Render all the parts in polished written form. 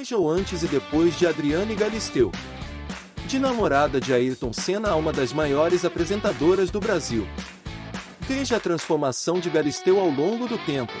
Veja o antes e depois de Adriane Galisteu. De namorada de Ayrton Senna a uma das maiores apresentadoras do Brasil. Veja a transformação de Galisteu ao longo do tempo.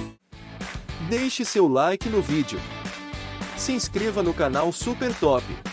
Deixe seu like no vídeo. Se inscreva no canal Super Top.